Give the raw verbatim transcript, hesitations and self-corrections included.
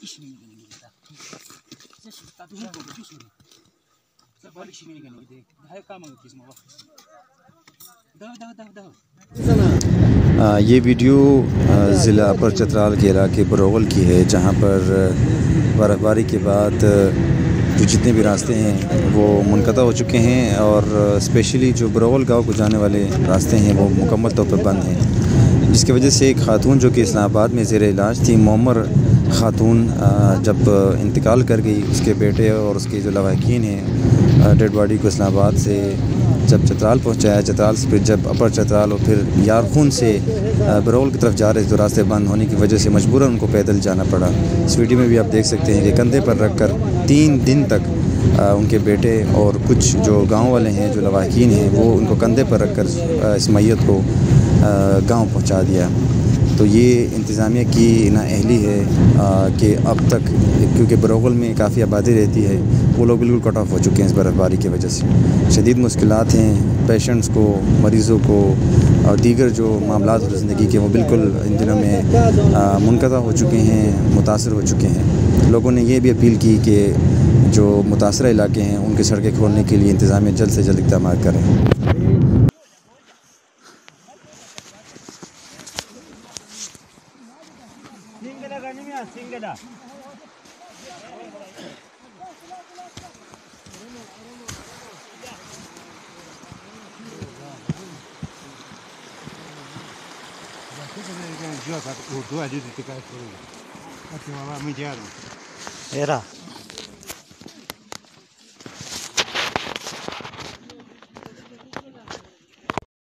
kişinin gene gidiyor. Sen şu tadı ne yapıyorsun? Şu soru. Sen bari kişinin gene gidiyor. Daha काम किसमें वक्त? दाव दाव दाव दाव. ये वीडियो ज़िला अपर चतराल के इलाके बरोगल की है, जहाँ पर बर्फ़बारी के बाद जो जितने भी रास्ते हैं वो मुनक़ता हो चुके हैं और स्पेशली जो बरोगल गांव को जाने वाले रास्ते हैं वो मुकम्मल तौर पर बंद हैं, जिसकी वजह से एक खातून जो कि इस्लामाबाद में ज़ेर इलाज थी, मोमर खातून, जब इंतकाल कर गई, उसके बेटे और उसके जो लवाहिकीन हैं डेड बॉडी को इस्लामाबाद से जब चतराल पहुंचाया, चतराल से फिर जब अपर चतराल और फिर यारखून से बरोगल की तरफ जा रहे थे, तो रास्ते बंद होने की वजह से मजबूरन उनको पैदल जाना पड़ा। इस वीडियो में भी आप देख सकते हैं कि कंधे पर रखकर तीन दिन तक आ, उनके बेटे और कुछ जो गांव वाले हैं, जो लवाहिकीन हैं, वो उनको कंधे पर रखकर इस मैयत को गांव पहुंचा दिया। तो ये इंतज़ामिया की नाअहली है कि अब तक, क्योंकि बरोगल में काफ़ी आबादी रहती है, वो लोग बिल्कुल कट ऑफ हो चुके हैं इस बर्फ़बारी की वजह से। शदीद मुश्किलात हैं पेशेंट्स को, मरीज़ों को और दीगर जो मामलात और ज़िंदगी के, वो बिल्कुल इन दिनों में मुनक़ता हो चुके हैं, मुतासर हो चुके हैं। लोगों ने ये भी अपील की कि जो मुतासरा इलाके हैं उनकी सड़कें खोलने के लिए इंतज़ामिया जल्द से जल्द इक़दाम करें। Era